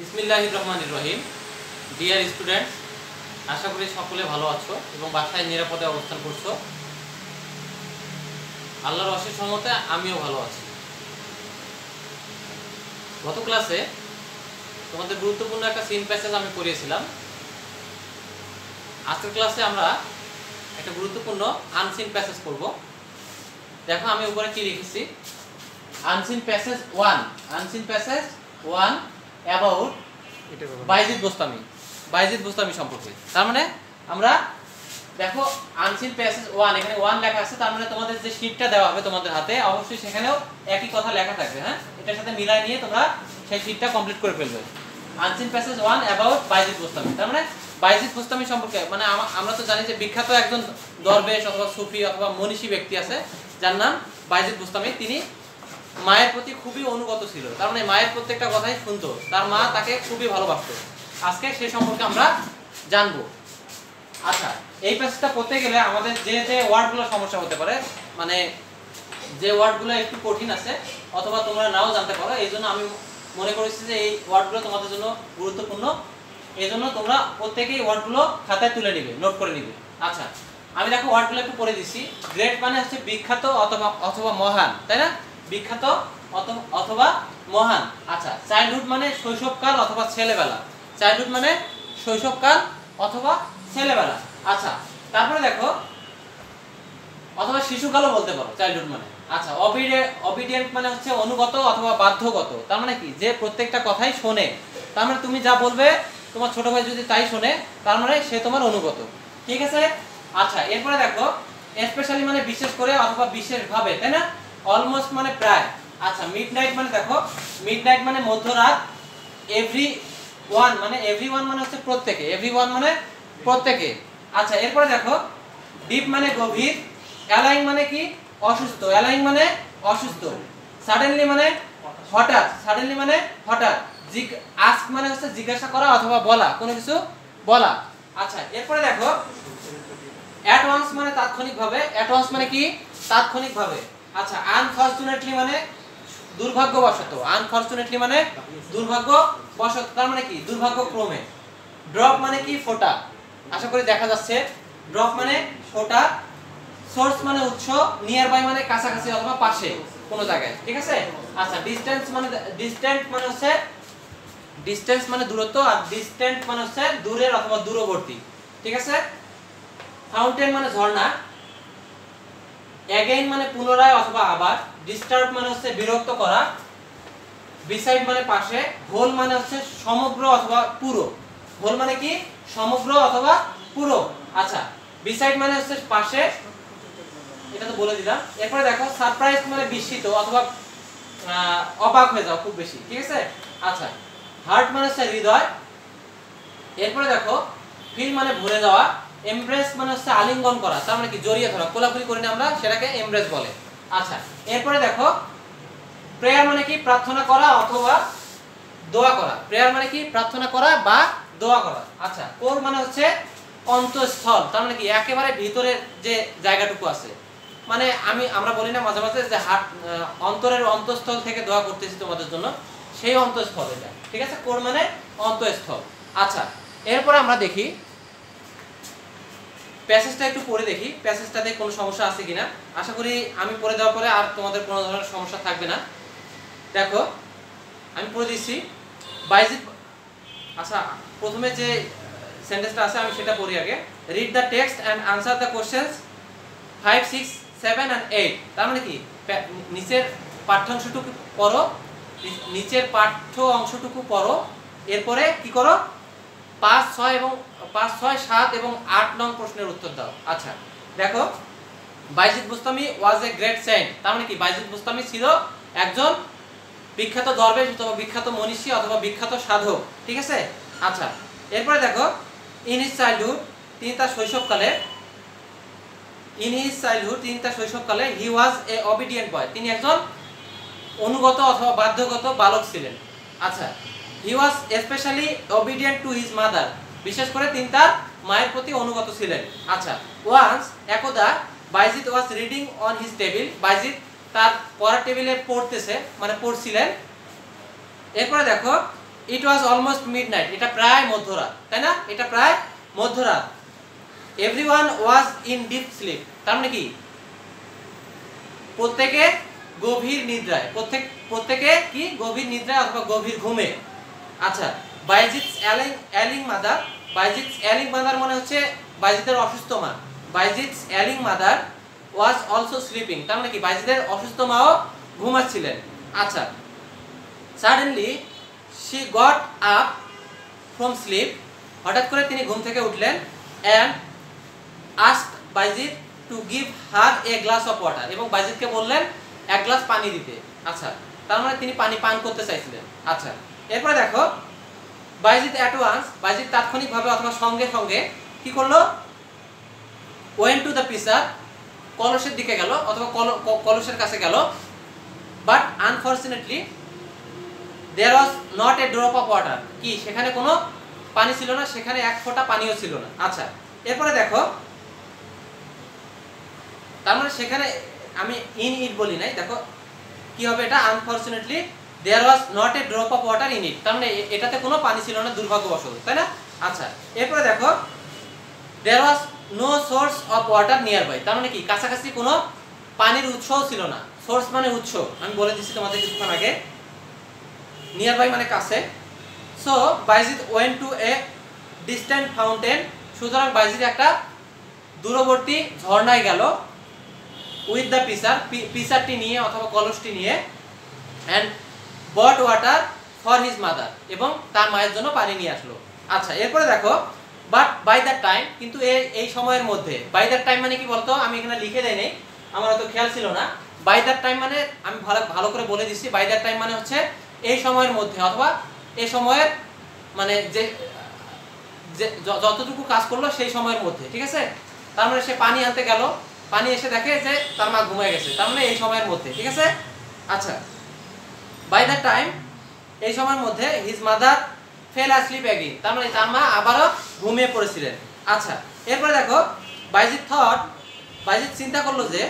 বিসমিল্লাহির রহমানির রহিম। Dear students, আশা করি সকলে ভালো আছো এবং বাসায় নিরাপদে অবস্থান করছো। আল্লাহর অশেষ রহমতে আমিও ভালো আছি। গত ক্লাসে তোমাদের গুরুত্বপূর্ণ একটা সিন প্যাসেজ আমি পড়িয়েছিলাম। আজকের ক্লাসে আমরা একটা গুরুত্বপূর্ণ আনসিন প্যাসেজ পড়ব। দেখো আমি উপরে কি লিখেছি, unseen passage 1, unseen passage 1 about Bayazid Bostami সম্পর্কে। তার মানে আমরা দেখো আনসিন প্যাসেজ 1, এখানে 1 লেখা আছে, তার মানে তোমাদের যে শীটটা দেওয়া হবে তোমাদের হাতে অবশ্যই সেখানেও একই কথা লেখা থাকবে। হ্যাঁ, এটার সাথে মিলাই নিয়ে তোমরা সেই শীটটা কমপ্লিট করে ফেলবে। Unseen passage 1 about Bayazid Bostami, তার মানে বাইজিদ বোস্তামি সম্পর্কে মানে আমরা তো জানি যে বিখ্যাত একজন দরবেশ অথবা সুফি অথবা মনীষী ব্যক্তি আছে যার নাম বাইজিদ বোস্তামি। তিনি মায়ের প্রতি খুবই অনুগত ছিল, তার মানে মায়ের প্রত্যেকটা কথাই শুনতো, তার মা তাকে খুবই ভালোবাসতো। আজকে সে সম্পর্কে আমরা জানবো। আচ্ছা, এই প্যাসেজটা পড়তে গেলে আমাদের যে যে ওয়ার্ডগুলো সমস্যা হতে পারে, মানে যে ওয়ার্ডগুলো একটু কঠিন আছে অথবা তোমরা নাও জানতে পারো, এই জন্য আমি মনে করেছি যে এই ওয়ার্ডগুলো তোমাদের জন্য গুরুত্বপূর্ণ। এই জন্য তোমরা প্রত্যেকেই ওয়ার্ডগুলো খাতায় তুলে নিবে, নোট করে নিবে। আচ্ছা, আমি দেখো ওয়ার্ডগুলো একটু পড়ে দিচ্ছি। গ্রেট মানে হচ্ছে বিখ্যাত অথবা মহান, তাই না? বিখ্যাত অথবা মহান। আচ্ছা, চাইল্ডহুড মানে শৈশবকাল অথবা ছেলেবেলা। চাইল্ডহুড মানে শৈশবকাল অথবা ছেলেবেলা। আচ্ছা, তারপরে দেখো অথবা শিশুকালও বলতে পারো চাইল্ডহুড মানে। আচ্ছা, অবিডিয়েন্ট মানে হচ্ছে অনুগত অথবা বাধ্যগত, তার মানে কি যে প্রত্যেকটা কথাই শোনে। তার মানে তুমি যা বলবে তোমার ছোট ভাই যদি তাই শোনে, তার মানে সে তোমার অনুগত। ঠিক আছে? আচ্ছা, এরপরে দেখো স্পেশালি মানে বিশেষ করে অথবা বিশেষভাবে, তাই না? অলমোস্ট মানে প্রায়। আচ্ছা, মিডনাইট মানে দেখো মিডনাইট মানে মধ্যরাত। এভরিওয়ান মানে হচ্ছে প্রত্যেকে, এভরিওয়ান মানে প্রত্যেকে। আচ্ছা, এরপরে দেখো ডিপ মানে গভীর। অ্যালাইং মানে কি? অসুস্থ। অ্যালাইং মানে অসুস্থ। সাডেনলি মানে হঠাৎ। সাডেনলি মানে হঠাৎ। আস্ক মানে হচ্ছে জিজ্ঞাসা করা অথবা বলা, কোনো কিছু বলা। আচ্ছা, এরপরে দেখো অ্যাট ওয়ান্স মানে তাৎক্ষণিকভাবে। অ্যাট ওয়ান্স মানে কি? তাৎক্ষণিকভাবে। আচ্ছা, আনফরচুনেটলি মানে দুর্ভাগ্যবশত। আনফরচুনেটলি মানে দুর্ভাগ্যবশত, তার মানে কি? দুর্ভাগ্যক্রমে। ড্রপ মানে কি? ফোঁটা। আশা করি দেখা যাচ্ছে। ড্রপ মানে ফোঁটা। সোর্স মানে উৎস। নিয়ার বাই মানে কাছাকাছি অথবা পাশে কোনো জায়গায়। ঠিক আছে? আচ্ছা, ডিসটেন্স মানে দূরত্ব, আর ডিস্টেন্ট মানে হচ্ছে দূরের অথবা দূরবর্তী। ঠিক আছে? ফাউন্টেন মানে ঝর্ণা। অ্যাগেইন মানে পুনরায় অথবা আবার। ডিস্টার্ব মানে হচ্ছে বিরক্ত করা। বিসাইড মানে পাশে। হোল মানে হচ্ছে সমগ্র অথবা পুরো। হোল মানে কি? সমগ্র অথবা পুরো। আচ্ছা, বিসাইড মানে হচ্ছে পাশে, এটা তো বলে দিলাম। এরপরে দেখো সারপ্রাইজ মানে বিস্মিত অথবা অবাক হয়ে যাও খুব বেশি। ঠিক আছে? আচ্ছা, হার্ট মানে হচ্ছে হৃদয়। এরপরে দেখো ফিল মানে ভরে যাওয়া। এমব্রেস মানে হচ্ছে আলিঙ্গন করা, তার মানে কি? জড়িয়ে ধরা, কোলাকুলি করি না আমরা, সেটাকে এমব্রেস বলে। আচ্ছা, এরপরে দেখো প্রেয়ার মানে কি? প্রার্থনা করা অথবা দোয়া করা। প্রেয়ার মানে কি? প্রার্থনা করা বা দোয়া করা। আচ্ছা, কোর মানে হচ্ছে অন্তঃস্থল, তার মানে কি? একেবারে ভিতরের যে জায়গাটুকু আছে, মানে আমরা বলি না মাঝে মাঝে যে অন্তরের অন্তঃস্থল থেকে দোয়া করতেছি তোমাদের জন্য, সেই অন্তঃস্থল এটা। ঠিক আছে? কোর মানে অন্তঃস্থল। আচ্ছা, এরপরে আমরা দেখি প্যাসেজটা একটু পড়ে দেখি, প্যাসেজটাতে কোনো সমস্যা আছে কিনা। আশা করি আমি পড়ে দেওয়ার পরে আর তোমাদের কোনো ধরনের সমস্যা থাকবে না। দেখো আমি পড়ে দিচ্ছি বাইজিদ। আচ্ছা, প্রথমে যে সেন্টেন্সটা আছে আমি সেটা পড়ি আগে। Read the text and answer the questions 5, 6, 7 and 8। তার মানে কি? নিচের পাঠ্যাংশটুকু পড়ো, নিচের পাঠ্য অংশটুকু পড়ো, এরপরে কি করো? 5, 6, 7 এবং 8 নং প্রশ্নের উত্তর দাও। আচ্ছা, দেখো Bayazid Bustami was a great saint, তার মানে কি? বাইজিদ বুস্তামি ছিল একজন বিখ্যাত দরবেশ অথবা বিখ্যাত মনীষী অথবা বিখ্যাত সাধক। ঠিক আছে? আচ্ছা, এরপরে দেখো ইন হিজ চাইল্ডহুড, তিনি তার শৈশবকালে হি ওয়াজ এ অবিডিয়েন্ট বয়, তিনি একজন অনুগত অথবা বাধ্যগত বালক ছিলেন। আচ্ছা, he was specially obedient to his mother, বিশেষ করে তিনি তার মায়ের প্রতি অনুগত ছিলেন। আচ্ছা, ওয়ান্স একদা Bayazid was reading on his table, Bayazid তার পড়ার টেবিলে পড়তেছে মানে পড়ছিলেন। এরপরে দেখো ইট ওয়াজ অলমোস্ট মিডনাইট, এটা প্রায় মধ্যরাত, তাই না? এটা প্রায় মধ্যরাত। Everyone was in deep sleep, তার মানে কি প্রত্যেকে গভীর নিদ্রায়, প্রত্যেকে কি গভীর নিদ্রায় অথবা গভীর ঘুমে। আচ্ছা, বাইজিৎস এলিং মাদার, বাইজিৎস এলিং মাদার মানে হচ্ছে বাইজিদের অসুস্থ মা, Bayazid's ailing mother was also sleeping, তার মানে কি বাইজিদের অসুস্থ মাও ঘুমাচ্ছিলেন। আচ্ছা, suddenly she got up from sleep, হঠাৎ করে তিনি ঘুম থেকে উঠলেন, and asked Bayazid to give her a glass of water, এবং বাইজিদকে বললেন এক গ্লাস পানি দিতে। আচ্ছা, তার মানে তিনি পানি পান করতে চাইছিলেন। আচ্ছা, এরপরে দেখো বাইজিদ অ্যাট ওয়ান্স, বাইজিদ তাৎক্ষণিকভাবে অথবা সঙ্গে সঙ্গে কি করলো, ওয়েন্ট টু দ্য পিসার, কলসের দিকে গেল অথবা কলসের কাছে গেল, but unfortunately there was not a drop of water, কি সেখানে কোনো পানি ছিল না, সেখানে এক ফোঁটা পানিও ছিল না। আচ্ছা, এরপরে দেখো তার মানে সেখানে আমি ইন ইট বলি নাই, দেখো কি হবে এটা, unfortunately there was not a drop of water in it, তার মানে এটাতে কোনো পানি ছিল না দুর্ভাগ্যবশত, তাই না? আচ্ছা, এরপরে দেখো there was no source of water nearby, তার মানে কি কাছাকাছি কোনো পানির উৎসও ছিল না। সোর্স মানে উৎস, আমি বলে দিচ্ছি তোমাদের কিছুক্ষণ আগে, নিয়ার বাই মানে কাছে। So Bayazid went to a distant fountain, সুতরাং বাইজিদ একটা দূরবর্তী ঝর্ণায় গেল, উইথ দ্য পিসার, পিসারটি নিয়ে অথবা কলসটি নিয়ে, and brought water for his mother, এবং তার মায়ের জন্য পানি নিয়ে আসলো। আচ্ছা, এরপরে দেখো বাট বাই দ্যাট টাইম, কিন্তু এই সময়ের মধ্যে, বাই দ্যাট টাইম মানে কি বলতো, আমি এখানে লিখে দেই নাই, আমার অত খেয়াল ছিল না। বাই দ্যাট টাইম মানে আমি ভালো করে বলে দিচ্ছি, বাই দ্যাট টাইম মানে হচ্ছে এই সময়ের মধ্যে অথবা এই সময়ের মানে যে যতটুকু কাজ করলো সেই সময়ের মধ্যে, ঠিক আছে? তার মানে সে পানি আনতে গেল, পানি এসে দেখে যে তার মা ঘুমিয়ে গেছে, তার মানে এই সময়ের মধ্যে, ঠিক আছে? আচ্ছা, বাই দ্যাট টাইম এই সময়ের মধ্যে his mother fell asleep again, তার মানে তার মা আবারও ঘুমিয়ে পড়েছিলেন। আচ্ছা, এরপরে দেখো বাইজিদ চিন্তা করলো যে,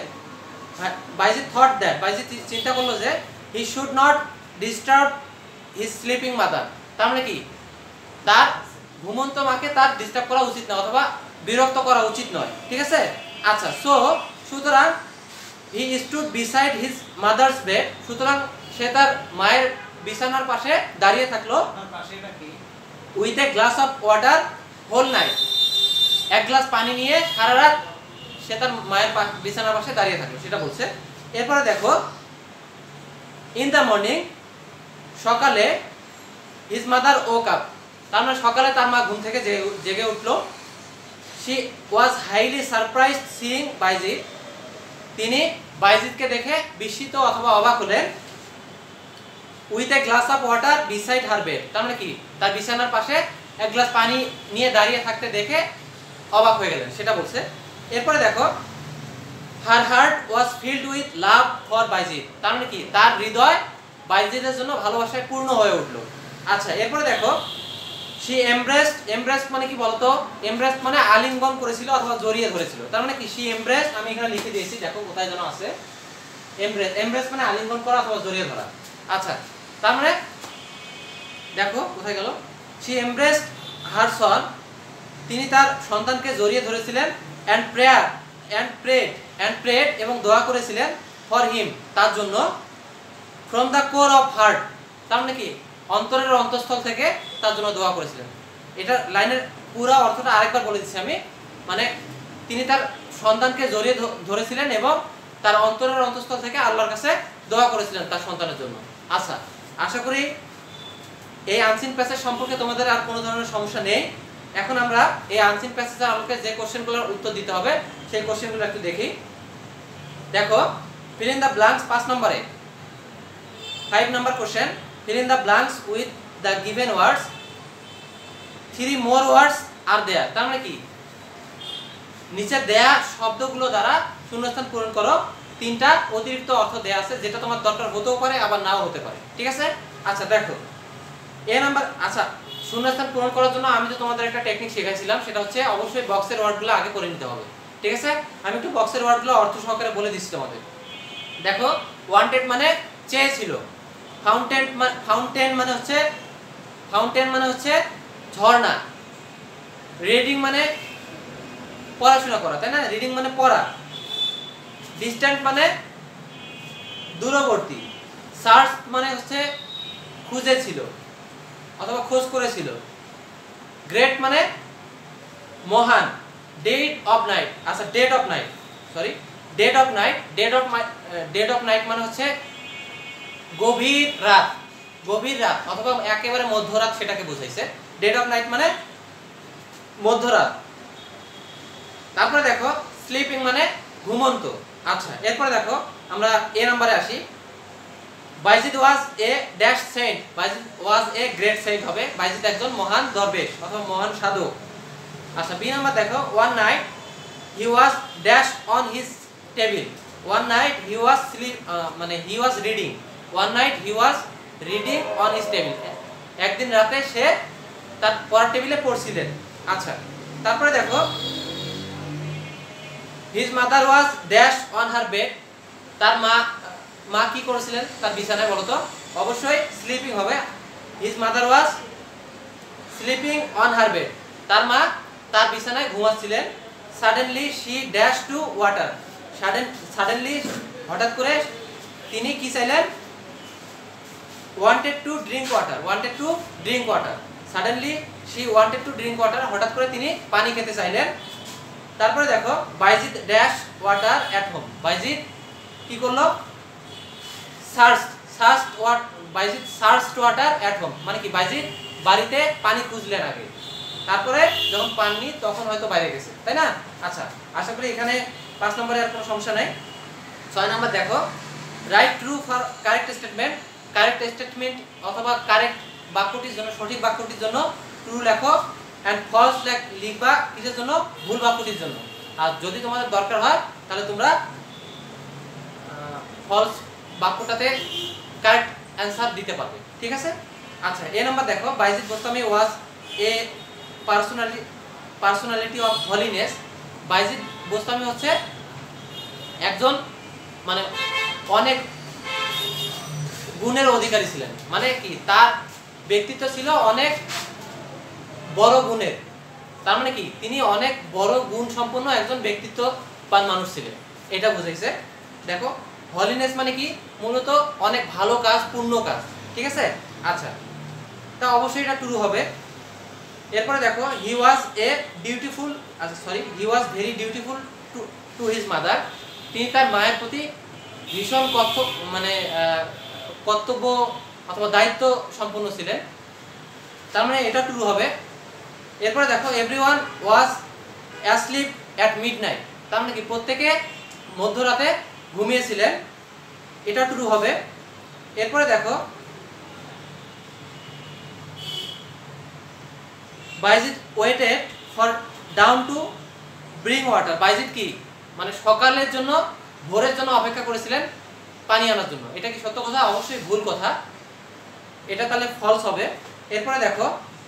বাইজিদ চিন্তা করলো যে he should not disturb his sleeping mother, তার মানে কি তার ঘুমন্ত মাকে তার ডিস্টার্ব করা উচিত নয় অথবা বিরক্ত করা উচিত নয়, ঠিক আছে? আচ্ছা, সুতরাং he stood beside his mother's bed, সুতরাং সে তার মায়ের বিছানার পাশে দাঁড়িয়ে থাকলো, with a glass of water whole night, এক গ্লাস পানি নিয়ে সারা রাত সে তার মায়ের বিছানার পাশে দাঁড়িয়ে থাকলো, সেটা বলছে। এরপরে দেখো ইন দ্য মর্নিং, সকালে হিজ মাদার ওক আপ, তার মানে সকালে তার মা ঘুম থেকে জেগে উঠলো। She was highly surprised seeing Bayazid, তিনি বাইজিদকে দেখে বিস্মিত অথবা অবাক হলেন। With a glass of water beside her bed, তার মানে কি তার বিছানার পাশে এক গ্লাস পানি নিয়ে দাঁড়িয়ে থাকতে দেখে অবাক হয়ে গেলেন, সেটা বলছে। এরপরে দেখো her heart was filled with love for Bayazid, তার মানে কি তার হৃদয় বাইজিদের জন্য ভালোবাসায় পূর্ণ হয়ে উঠলো। আচ্ছা, এরপরে দেখো শি এমব্রেসড মানে কি বলতো, এমব্রেসড মানে আলিঙ্গন করেছিল অথবা জড়িয়ে ধরেছিল, তার মানে কি শি এমব্রেসড, আমি এখানে লিখে দিয়েছি, দেখো কোথায় যেন আছে, এমব্রেস মানে আলিঙ্গন করা অথবা জড়িয়ে ধরা। আচ্ছা, তার মানে দেখো কোথায় গেল, শি এমব্রেসড হার সন, তিনি তার সন্তানকে জড়িয়ে ধরেছিলেন, অ্যান্ড প্রেড এবং দোয়া করেছিলেন, ফর হিম তার জন্য, from the core of heart, তার মানে কি অন্তরের অন্তঃস্থল থেকে তার জন্য দোয়া করেছিলেন। এটা লাইনের পুরো অর্থটা আরেকবার বলে দিচ্ছি আমি, মানে তিনি তার সন্তানকে জড়িয়ে ধরেছিলেন এবং তার অন্তরের অন্তঃস্থল থেকে আল্লাহর কাছে দোয়া করেছিলেন তার সন্তানের জন্য। আচ্ছা, আশা করি এই আনসিন প্যাসেজ সম্পর্কে তোমাদের আর কোনো ধরনের সমস্যা নেই। এখন আমরা এই আনসিন প্যাসেজের আলোকে যে কোশ্চেনগুলোর উত্তর দিতে হবে সেই কোশ্চেনগুলো একটু দেখি। দেখো, ফিল ইন দ্য ব্ল্যাঙ্কস 5 নম্বরে, 5 নম্বর question, fill in the blanks with the given words, 3 more words are there, তার মানে কি নিচে দেয়া শব্দগুলো দ্বারা শূন্যস্থান পূরণ করো, 3টা অতিরিক্ত অর্থ দেয়া আছে যেটা তোমার দরকার হতেও পারে আবার নাও হতে পারে, ঠিক আছে? আচ্ছা, দেখো এ নাম্বার, আচ্ছা শূন্যস্থান পূরণ করার জন্য আমি তো তোমাদের একটা টেকনিক শেখাইছিলাম, সেটা হচ্ছে অবশ্যই বক্সের ওয়ার্ডগুলো আগে করে নিতে হবে, ঠিক আছে? আমি একটু বক্সের ওয়ার্ডগুলো অর্থ সহকারে বলে দিচ্ছি তোমাদের। দেখো, ওয়ান্টেড মানে চেয়েছিল, ফাউন্টেন মানে হচ্ছে ফাউন্টেন মানে হচ্ছে ঝর্ণা, রিডিং মানে পড়াশোনা করা, তাই না? রিডিং মানে পড়া। ডিস্ট্যান্ট মানে দূরবর্তী। সার্চ মানে হচ্ছে খুঁজেছিল অথবা খোঁজ করেছিল। গ্রেট মানে মহান। ডেড অফ নাইট, আচ্ছা dead of night, sorry dead of night, dead of night মানে হচ্ছে গভীর রাত, গভীর রাত অথবা একেবারে মধ্যরাত, সেটাকে বোঝাইছে। ডেড অফ নাইট মানে মধ্যরাত। তারপরে দেখো স্লিপিং মানে ঘুমন্ত। আচ্ছা এরপরে দেখো আমরা এ নাম্বারে আসি। Bayazid was a dash saint, Bayazid was a great saint হবে, বাইজিদ একজন মহান দরবেশ অথবা মহান সাধক। আচ্ছা বি নাম্বার দেখো, one night he was dash on his table, one night he was sleep মানে he was reading, one night he was reading on his table, একদিন রাতে সে তার পড়ার টেবিলে পড়ছিলেন। আচ্ছা তারপরে দেখো his mother was dash on her bed, তার মা কি করেছিলেন তার বিছানায়, বলো তো? অবশ্যই স্লিপিং হবে। His mother was sleeping on her bed, তার মা তার বিছানায় ঘুমাচ্ছিলেন। Suddenly she dash to water, suddenly হঠাৎ করে তিনি কি চাইলেন? Wanted to drink water, wanted to drink water, suddenly she wanted to drink water, হঠাৎ করে তিনি পানি খেতে চাইলেন। তারপরে দেখো Bayazid dash water at home, Bayazid কি করলো? Bayazid searched water at home, মানে কি বাইজিদ বাড়িতে পানি খুঁজলেন আগে, তারপরে যখন পাননি তখন হয়তো বাইরে গেছে, তাই না? আচ্ছা আশা করি এখানে 5 নম্বরে আর কোনো সমস্যা নাই। 6 নম্বর দেখো, write true for correct statement, correct statement অথবা কারেক্ট বাক্যটির জন্য, সঠিক বাক্যটির জন্য ট্রু লেখো, এন্ড ফলস লিখবা কিসের জন্য? ভুল বাক্যটির জন্য। আর যদি তোমাদের দরকার হয় তাহলে তোমরা ফলস বাক্যটাতে কারেক্ট অ্যান্সার দিতে পারবে, ঠিক আছে? আচ্ছা এ নাম্বার দেখো, Bayazid Bostami was a personality of holiness, Bayazid Bostami হচ্ছে একজন মানে অনেক গুণের অধিকারী ছিলেন, মানে কি তার ব্যক্তিত্ব ছিল অনেক বড় গুণের, তার মানে কি তিনি অনেক বড় গুণ সম্পন্ন একজন ব্যক্তিত্ববান মানুষ ছিলেন, এটা বুঝাইছে। দেখো হলিনেস মানে কি? মূলত অনেক ভালো কাজ, পূর্ণ কাজ, ঠিক আছে? আচ্ছা তা অবশ্যই এটা ট্রু হবে। এরপরে দেখো হি ওয়াজ এ ডিউটিফুল, আচ্ছা sorry he was very dutiful to his mother, তিনি তার মায়ের প্রতি ভীষণ কর্তব্য অথবা দায়িত্ব সম্পন্ন ছিলেন, তার মানে এটা ট্রু হবে। এরপরে দেখো everyone was asleep at midnight, তার মানে কি প্রত্যেকে মধ্যরাতে ঘুমিয়েছিলেন, এটা ট্রু হবে। এরপরে দেখো Bayazid waited for dawn to bring water, Bayazid কি মানে সকালের জন্য, ভোরের জন্য অপেক্ষা করেছিলেন পানি আনার জন্য, এটা কি সত্য কথা? অবশ্যই ভুল কথা, এটা তাহলে ফলস হবে। এরপরে দেখো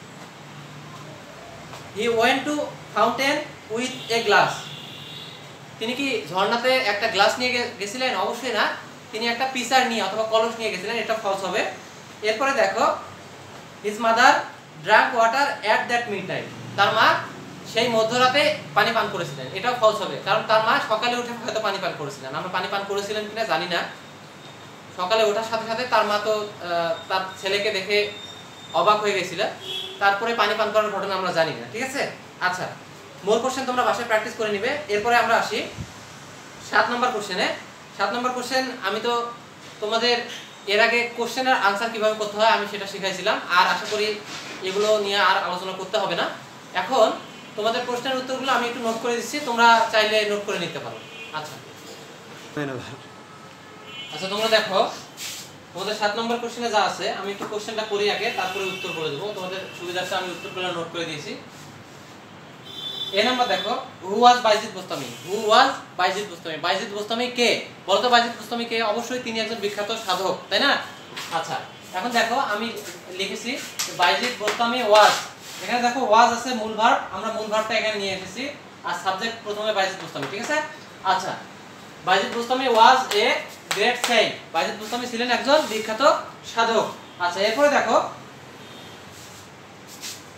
he went to fountain with a glass, তিনি কি ঝর্ণাতে একটা গ্লাস নিয়ে গেছিলেন? অবশ্যই না, তিনি একটা পিসার নিয়ে অথবা কলস নিয়ে গেছিলেন, এটা ফলস হবে। এরপরে দেখো his mother drank water at that midnight, তার মা সেই মধ্যরাতে পানি পান করেছিলেন, এটাও ফলস হবে, কারণ তার মা সকালে উঠে হয়তো পানি পান করেছিলেন, আমরা পানি পান করেছিলেন কিনা জানি না। সকালে ওঠার সাথে সাথে তার মা তো তার ছেলেকে দেখে অবাক হয়ে গেছিল, তারপরে পানি পান করার ঘটনা আমরা জানি না, ঠিক আছে? আচ্ছা মোর কোশ্চেন তোমরা বাসায় প্র্যাকটিস করে নিবে। এরপরে আমরা আসি 7 নম্বর কোশ্চেনে। 7 নম্বর কোশ্চেন আমি তো তোমাদের এর আগে কোশ্চেনের আনসার কিভাবে করতে হয় আমি সেটা শিখাইছিলাম, আর আশা করি এগুলো নিয়ে আর আলোচনা করতে হবে না। এখন তোমাদের প্রশ্নের উত্তরগুলো আমি একটু নোট করে দিচ্ছি, তোমরা চাইলে নোট করে নিতে পারো। আচ্ছা আচ্ছা তোমরা দেখো তোমাদের 7 নম্বর কোশ্চেনে যা আছে, আমি একটু কোশ্চেনটা করি আগে, তারপরে উত্তর করে দেবো, তোমাদের সুবিধার্থে আমি উত্তরগুলো নোট করে দিয়েছি। এ নাম্বার দেখো, হু ওয়াজ বাইজিদ বোস্তামি, হু ওয়াজ বাইজিদ বোস্তামি, বাইজিদ বোস্তামি কে? বলতো বাইজিদ বোস্তামি কে? অবশ্যই তিনি একজন বিখ্যাত সাধক, তাই না? আচ্ছা এখন দেখো আমি লিখেছি বাইজিদ বোস্তামি ওয়াজ, এখানে দেখো ওয়াজ আছে মূল ভার্ব, আমরা মূল ভার্বটা এখানে নিয়ে এসেছি, আর সাবজেক্ট প্রথমে বাইজিদ বোস্তামি, ঠিক আছে? আচ্ছা Bayazid Bostami was a great saint, Bayazid Bostami ছিলেন একজন বিখ্যাত সাধক। আচ্ছা এরপরে দেখো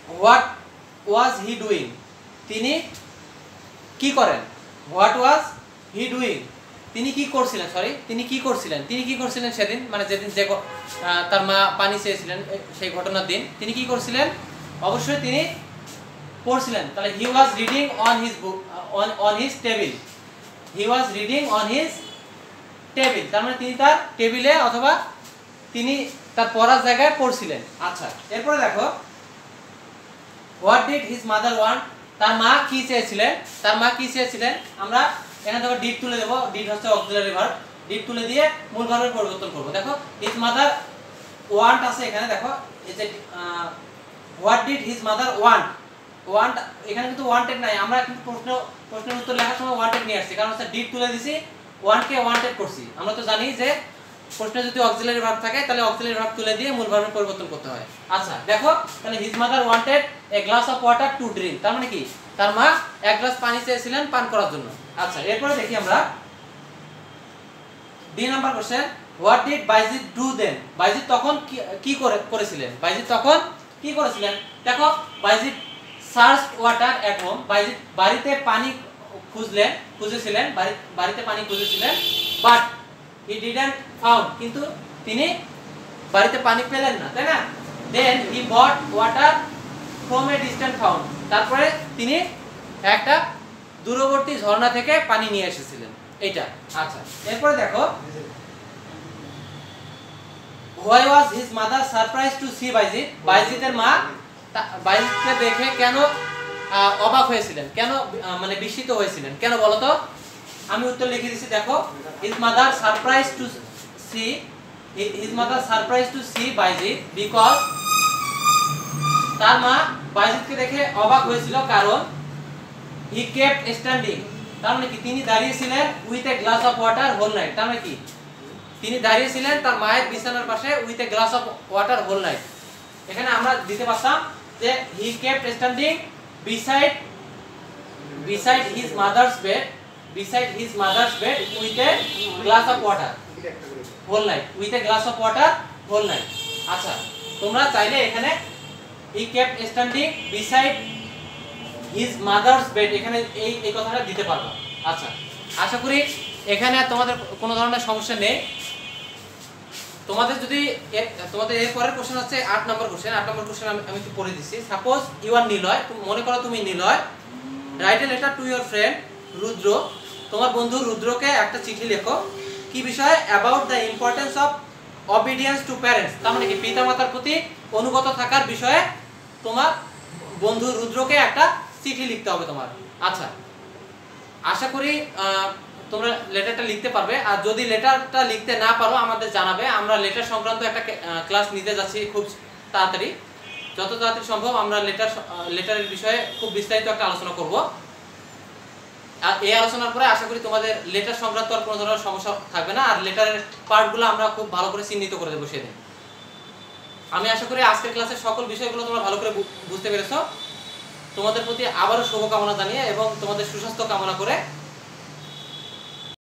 হোয়াট ওয়াজ হি ডুইং, তিনি কি করেন, হোয়াট ওয়াজ হি ডুইং, তিনি কি করছিলেন, তিনি কি করছিলেন সেদিন, মানে যেদিন যে তার মা পানি চেয়েছিলেন সেই ঘটনার দিন তিনি কি করছিলেন, অবশ্যই তিনি পড়ছিলেন। তাহলে he was reading on his book, on his table, he was reading on his table, তার মানে তিনি তার টেবিলে অথবা তিনি তার পড়ার জায়গায় পড়ছিলেন। আচ্ছা, এরপরে দেখো what did his mother want, তার মা কি চেয়েছিলেন, আমরা এখানে দেখো ডিড তুলে দেব, ডিড হচ্ছে অক্সিলারি ভার্ব, ডিড তুলে দিয়ে মূল ভার্বের পরিবর্তন করব। দেখো হিজ মাদার ওয়ান্ট আছে এখানে, দেখো এই যে what did his mother want এখানে কিন্তু ওয়ান্টেড নাই, আমরা কিন্তু প্রশ্নের উত্তর লেখার সময় ওয়ান্টেড নিয়ে আসছি, কারণ হচ্ছে ডিড তুলে দিছি, ওয়ান্টকে ওয়ান্টেড করছি। আমরা তো জানি যে প্রশ্নে যদি অক্সিলারি ভার্ব থাকে তাহলে অক্সিলারি ভার্ব তুলে দিয়ে মূল ভার্বের পরিবর্তন করতে হয়। আচ্ছা দেখো, তাহলে his mother wanted a glass of water to drink, তার মানে কি তার মা এক গ্লাস পানি চেয়েছিলেন পান করার জন্য। আচ্ছা, এরপরে দেখি আমরা B number question, what did Bayazid do then, Bayazid তখন কি করেছিলেন, দেখো Bayazid search water at home, Bayazid বাড়িতে পানি খুঁজেছিলেন, বাট হি ডিডন্ট ফাউন্ড, কিন্তু তিনি বাড়িতে পানি পেলেন না, তাই না। Then he bought water from a distant found, তারপরে তিনি একটা দূরবর্তী ঝর্ণা থেকে পানি নিয়ে এসেছিলেন, এইটা। আচ্ছা, এরপরে দেখো why was his mother surprise to see Bayazid, বাইজিদের মা বাইজিদকে দেখে কেন অবাক হয়েছিলেন, কেন মানে বিস্মিত হয়েছিলেন, কেন বলো তো। আমি উত্তর লিখে দিচ্ছি, দেখো his mother surprise to see Bayazid because, তার মা বাইজিদকে দেখে অবাক হয়েছিল কারণ হি কেপ্ট স্ট্যান্ডিং, তার মানে কি তিনি দাঁড়িয়েছিলেন with a glass of water whole night, তার মানে কি তিনি দাঁড়িয়েছিলেন তার মায়ের বিছানার পাশে with a glass of water whole night. এখানে আমরা দিতে পারতাম যে he kept standing beside his mother's bed with a glass of water whole night, আচ্ছা তোমরা চাইলে এখানে he kept standing beside his mother's bed এখানে এই কথাটা দিতে পারবা। আচ্ছা, আশা করি এখানে তোমাদের কোনো ধরনের সমস্যা নেই। তোমাদের এর পরের কোশ্চেন হচ্ছে 8 নম্বর কোশ্চেন আমি একটু পড়ে দিচ্ছি। সাপোজ ইউ আর নিলয়, মনে করো তুমি Niloy, write a letter to your friend Rudra, তোমার বন্ধু রুদ্রকে একটা চিঠি লেখো, কি বিষয়ে, about the importance of obedience to parents, তার মানে কি পিতামাতার প্রতি অনুগত থাকার বিষয়ে তোমার বন্ধু রুদ্রকে একটা চিঠি লিখতে হবে তোমার। আচ্ছা, আশা করি তোমরা লেটারটা লিখতে পারবে, আর যদি লেটারটা লিখতে না পারো আমাদের জানাবে, আমরা লেটার সংক্রান্ত একটা ক্লাস নিতে যাচ্ছি খুব তাড়াতাড়ি, যত তাড়াতাড়ি সম্ভব আমরা লেটারের বিষয়ে খুব বিস্তারিত একটা আলোচনা করব। আর এই আলোচনার পরে আশা করি তোমাদের লেটার সংক্রান্ত আর কোনো ধরনের সমস্যা থাকবে না, আর লেটারের পার্টগুলো আমরা খুব ভালো করে চিহ্নিত করে দেবো সেদিন। আমি আশা করি আজকের ক্লাসের সকল বিষয়গুলো তোমরা ভালো করে বুঝতে পেরেছো। তোমাদের প্রতি আবারও শুভকামনা জানিয়ে এবং তোমাদের সুস্বাস্থ্য কামনা করে